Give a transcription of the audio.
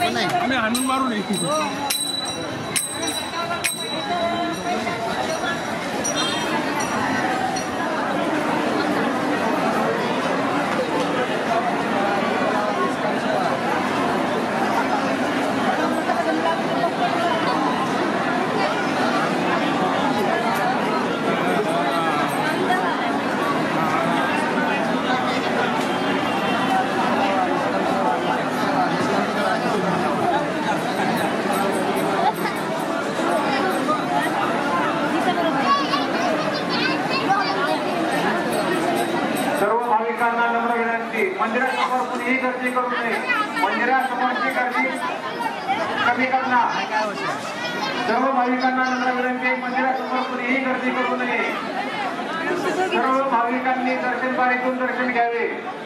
आम्ही हाणून मारू नये. मंदिरासमोर कुणीही गर्दी करू नये. मंदिरासमोरची गर्दी कमी करणार. सर्व भाविकांना नम्र विनंती, मंदिरासमोर कुणीही गर्दी करू नये. सर्व भाविकांनी दर्शन बारीतून दर्शन घ्यावे.